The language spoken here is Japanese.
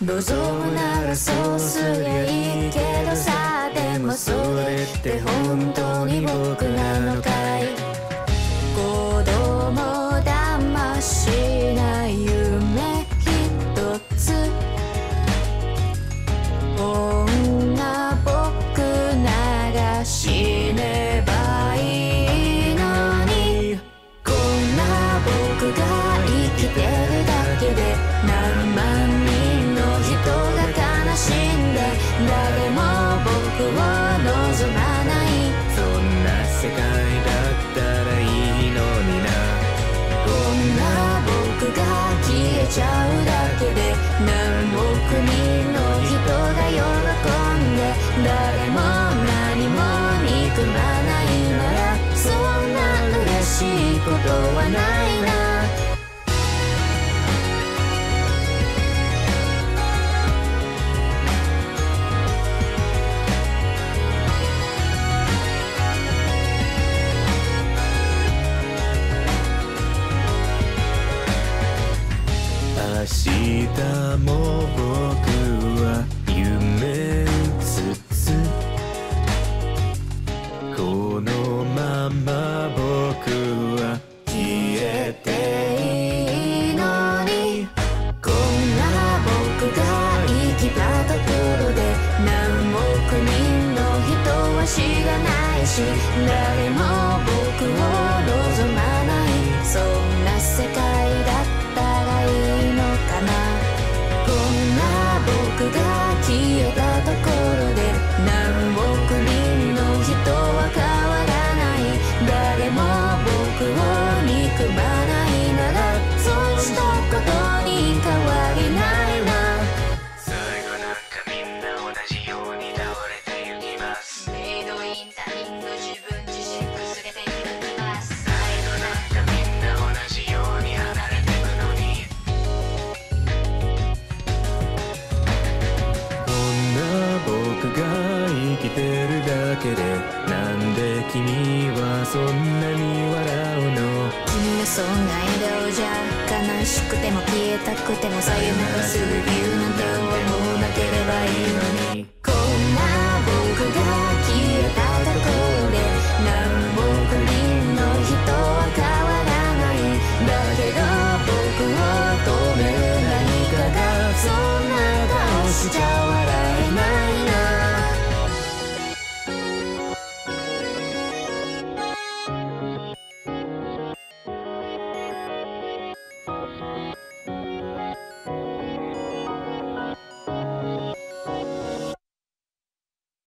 望むならそうすりゃいいけどさ、でもそれって本当に僕なのかい。子供騙しない夢一つ、こんな僕なら死ねばいいのに、こんな僕が生きてるだけで何万人の人が悲しんで、誰も僕を望まない、 そんな世界だったらいいのにな。 こんな僕が消えちゃうだけで何億人の人が喜んで、誰も何も憎まないならそんな嬉しいことはないな。 明日も僕は夢うつつ、このまま僕は消えていいのに、こんな僕が生きたところで何億人の人は知らないし、誰も僕を望まない、そんな世界だったらいいのかな。こんな僕が消えたところで何億人の人は変わらない、誰も僕を憎まないならそうしたことに変わりないな。 最後なんかみんな同じように倒れてゆきます。 メイドイン他人の自分自身崩れてゆきます。 最後なんかみんな同じように離れてくのに、こんな僕が生きてるだけでなんで君はそんなに笑うの。 君がそんな笑顔じゃ悲しくても消えたくてもさよならする理由なんて思わなければいいのに、こんな僕が消えたところで何億人の人は変わらない、だけど僕を止める何かがそんな顔しちゃう